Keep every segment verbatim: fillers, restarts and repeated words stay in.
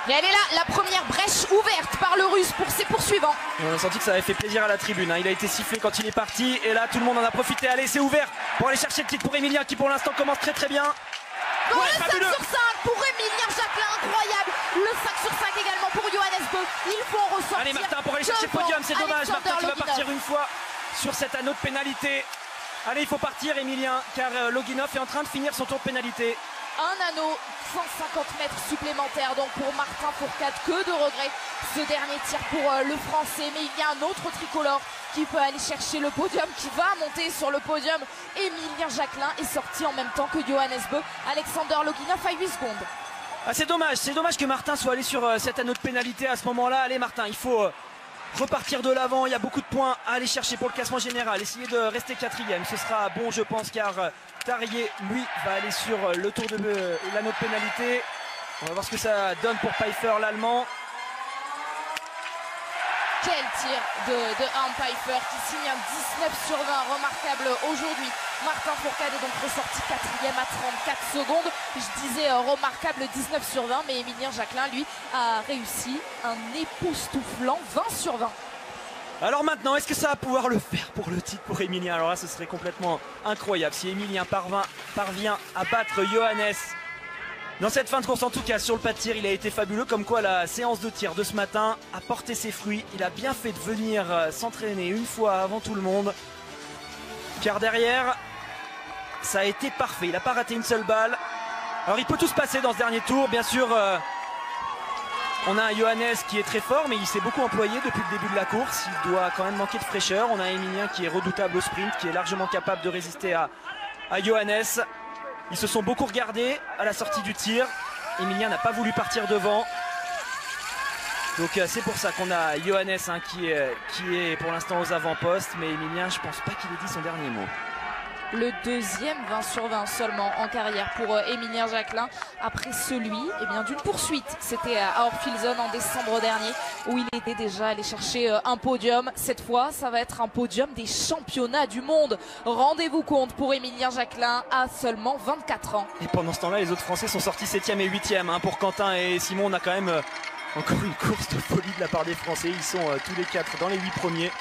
Et elle est là, la première brèche ouverte par le Russe pour ses poursuivants. Et on a senti que ça avait fait plaisir à la tribune, hein. Il a été sifflé quand il est parti et là tout le monde en a profité. Allez, c'est ouvert pour aller chercher le titre pour Emilien qui pour l'instant commence très très bien. Bon, ouais, le cinq sur cinq pour Emilien Jacquelin, incroyable. Le cinq sur cinq également pour Johannes Beu. Il faut en ressortir. Allez Martin pour aller chercher le podium, c'est dommage. Martin qui va partir une fois sur cet anneau de pénalité. Allez, il faut partir Emilien car euh, Loginov est en train de finir son tour de pénalité. Un anneau, cent cinquante mètres supplémentaires donc pour Martin Fourcade. Que de regrets ce dernier tir pour euh, le français. Mais il y a un autre tricolore qui peut aller chercher le podium, qui va monter sur le podium. Emilien Jacquelin est sorti en même temps que Johannes Beu. Alexander Loginov à huit secondes. Ah, c'est dommage, c'est dommage que Martin soit allé sur euh, cet anneau de pénalité à ce moment-là. Allez Martin, il faut euh, repartir de l'avant. Il y a beaucoup de points à aller chercher pour le classement général. Essayer de rester quatrième, ce sera bon je pense car euh, Tarier, lui, va aller sur euh, le tour de euh, l'anneau de pénalité. On va voir ce que ça donne pour Pfeiffer, l'Allemand. Quel tir de, de Arne Pfeiffer qui signe un dix-neuf sur vingt, remarquable aujourd'hui. Martin Fourcade est donc ressorti quatrième à trente-quatre secondes. Je disais euh, remarquable dix-neuf sur vingt, mais Emilien Jacquelin, lui, a réussi un époustouflant vingt sur vingt. Alors maintenant, est-ce que ça va pouvoir le faire pour le titre pour Emilien? Alors là, ce serait complètement incroyable si Emilien parvient, parvient à battre Johannes. Dans cette fin de course en tout cas sur le pas de tir, il a été fabuleux, comme quoi la séance de tir de ce matin a porté ses fruits. Il a bien fait de venir s'entraîner une fois avant tout le monde, car derrière ça a été parfait, il n'a pas raté une seule balle. Alors il peut tout se passer dans ce dernier tour, bien sûr euh, on a un Johannes qui est très fort mais il s'est beaucoup employé depuis le début de la course, il doit quand même manquer de fraîcheur. On a Emilien qui est redoutable au sprint, qui est largement capable de résister à, à Johannes. Ils se sont beaucoup regardés à la sortie du tir. Emilien n'a pas voulu partir devant. Donc euh, c'est pour ça qu'on a Johannes hein, qui, est, qui est pour l'instant aux avant-postes. Mais Emilien, je pense pas qu'il ait dit son dernier mot. Le deuxième vingt sur vingt seulement en carrière pour euh, Emilien Jacquelin. Après celui eh bien, d'une poursuite. C'était à Orphilson en décembre dernier où il était déjà allé chercher euh, un podium. Cette fois, ça va être un podium des championnats du monde. Rendez-vous compte pour Emilien Jacquelin à seulement vingt-quatre ans. Et pendant ce temps-là, les autres Français sont sortis septième et huitième. Hein. Pour Quentin et Simon, on a quand même euh, encore une course de folie de la part des Français. Ils sont euh, tous les quatre dans les huit premiers.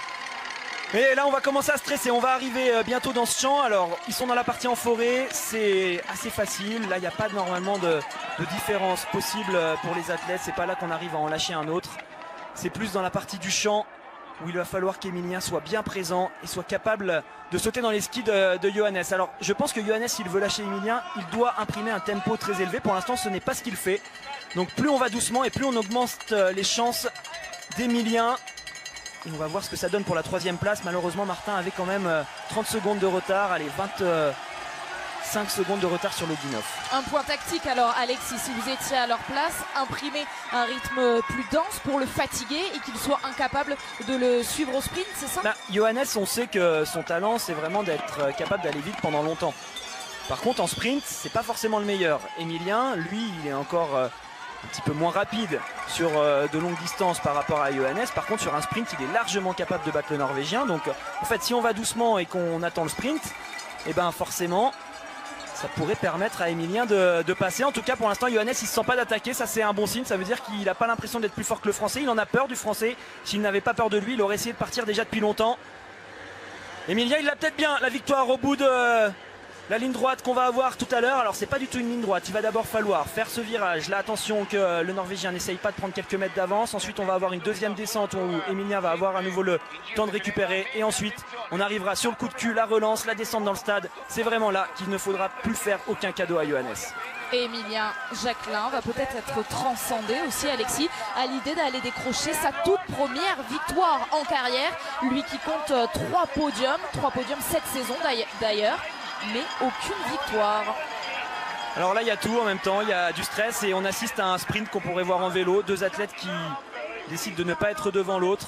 Et là on va commencer à stresser, on va arriver bientôt dans ce champ. Alors ils sont dans la partie en forêt, c'est assez facile. Là il n'y a pas normalement de, de différence possible pour les athlètes. C'est pas là qu'on arrive à en lâcher un autre. C'est plus dans la partie du champ où il va falloir qu'Emilien soit bien présent et soit capable de sauter dans les skis de, de Johannes. Alors je pense que Johannes, s'il veut lâcher Emilien, il doit imprimer un tempo très élevé. Pour l'instant ce n'est pas ce qu'il fait. Donc plus on va doucement et plus on augmente les chances d'Emilien. Et on va voir ce que ça donne pour la troisième place. Malheureusement, Martin avait quand même trente secondes de retard. Allez, vingt-cinq secondes de retard sur Loginov. Un point tactique alors, Alexis, si vous étiez à leur place, imprimer un rythme plus dense pour le fatiguer et qu'il soit incapable de le suivre au sprint, c'est ça? Bah, Johannes, on sait que son talent, c'est vraiment d'être capable d'aller vite pendant longtemps. Par contre, en sprint, c'est pas forcément le meilleur. Emilien, lui, il est encore euh, un petit peu moins rapide sur euh, de longues distances par rapport à Johannes. Par contre, sur un sprint, il est largement capable de battre le Norvégien. Donc, en fait, si on va doucement et qu'on attend le sprint, et ben forcément, ça pourrait permettre à Emilien de, de passer. En tout cas, pour l'instant, Johannes, il ne se sent pas d'attaquer. Ça, c'est un bon signe. Ça veut dire qu'il n'a pas l'impression d'être plus fort que le Français. Il en a peur du Français. S'il n'avait pas peur de lui, il aurait essayé de partir déjà depuis longtemps. Emilien, il l'a peut-être bien. La victoire au bout de euh, la ligne droite qu'on va avoir tout à l'heure. Alors, c'est pas du tout une ligne droite. Il va d'abord falloir faire ce virage. Là, attention que le Norvégien n'essaye pas de prendre quelques mètres d'avance. Ensuite, on va avoir une deuxième descente où Emilien va avoir à nouveau le temps de récupérer. Et ensuite, on arrivera sur le coup de cul, la relance, la descente dans le stade. C'est vraiment là qu'il ne faudra plus faire aucun cadeau à Johannes. Et Emilien Jacquelin va peut-être être transcendé aussi, Alexis, à l'idée d'aller décrocher sa toute première victoire en carrière. Lui qui compte trois podiums, trois podiums cette saison d'ailleurs, mais aucune victoire. Alors là, il y a tout en même temps, il y a du stress et on assiste à un sprint qu'on pourrait voir en vélo. Deux athlètes qui décident de ne pas être devant l'autre.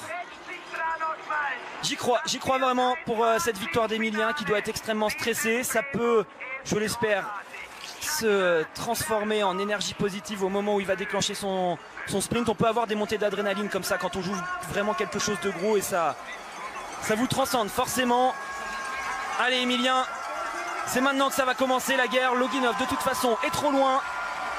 J'y crois, j'y crois vraiment pour euh, cette victoire d'Emilien qui doit être extrêmement stressé. Ça peut, je l'espère, se transformer en énergie positive au moment où il va déclencher son, son sprint. On peut avoir des montées d'adrénaline comme ça quand on joue vraiment quelque chose de gros et ça, ça vous transcende forcément. Allez Emilien, c'est maintenant que ça va commencer la guerre. Loginov de toute façon est trop loin.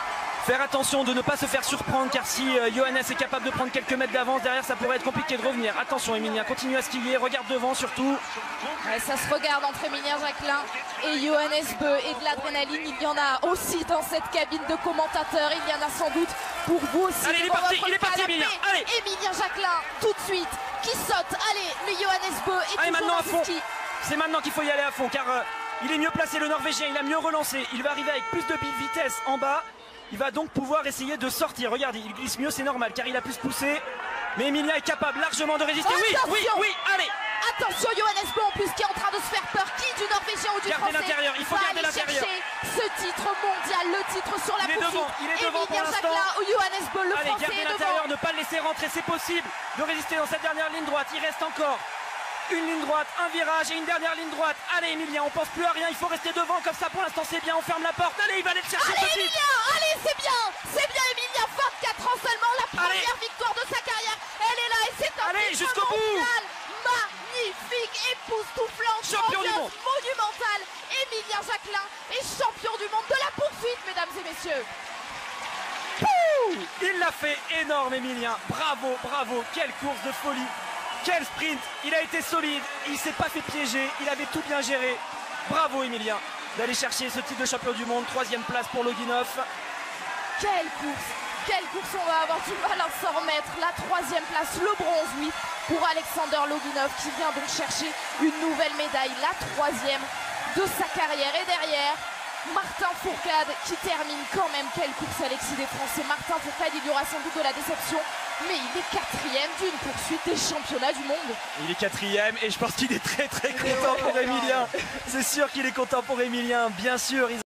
Faire attention de ne pas se faire surprendre, car si euh, Johannes est capable de prendre quelques mètres d'avance, derrière ça pourrait être compliqué de revenir. Attention Emilien, continue à skier, regarde devant surtout. Ouais, ça se regarde entre Emilien Jacquelin et Johannes Beu, et de l'adrénaline, il y en a aussi dans cette cabine de commentateurs, il y en a sans doute pour vous aussi. Allez, il est parti, il est parti Emilien, allez. Emilien Jacquelin tout de suite qui saute, allez, mais Johannes Beu est allez, toujours maintenant dans à fond. ski. C'est maintenant qu'il faut y aller à fond, car euh, il est mieux placé le Norvégien, il a mieux relancé, il va arriver avec plus de vitesse en bas. Il va donc pouvoir essayer de sortir. Regardez, il glisse mieux, c'est normal car il a pu se pousser. Mais Emilien est capable largement de résister. Attention. Oui, oui, oui, allez. Attention Johannes Beu en plus qui est en train de se faire peur. Qui du Norvégien ou du Gardez Français l'intérieur, il faut va garder aller l'intérieur. chercher ce titre mondial, le titre sur la Il est poursuite. devant, il est devant pour Emilien l'instant. Jacquelin ou Johannes Beu, le Allez, Français gardez est l'intérieur, devant. ne pas le laisser rentrer, c'est possible de résister dans cette dernière ligne droite. Il reste encore une ligne droite, un virage et une dernière ligne droite. Allez Emilien, on pense plus à rien, il faut rester devant comme ça pour l'instant c'est bien, on ferme la porte. Allez, il va aller le chercher. Allez ce titre. Emilien, allez c'est bien, c'est bien Emilien, vingt-quatre ans seulement, la première Allez. victoire de sa carrière. Elle est là et c'est un Allez, titre jusqu'au bout. mondial magnifique, époustouflant, Champion du monde. monumental. Emilien Jacquelin est champion du monde de la poursuite, mesdames et messieurs. Pouh, il l'a fait énorme Emilien, bravo, bravo, quelle course de folie. Quel sprint, il a été solide, il s'est pas fait piéger, il avait tout bien géré. Bravo Emilien d'aller chercher ce titre de champion du monde, troisième place pour Loginov. Quelle course, quelle course, on va avoir du mal à s'en remettre. La troisième place, le bronze, oui, pour Alexander Loginov qui vient donc chercher une nouvelle médaille, la troisième de sa carrière. Et derrière, Martin Fourcade qui termine quand même. Quelle course Alexis des Français. Martin Fourcade, il y aura sans doute de la déception, mais il est quatrième d'une poursuite des championnats du monde. Il est quatrième et je pense qu'il est très très content pour Emilien. C'est sûr qu'il est content pour Emilien, bien sûr.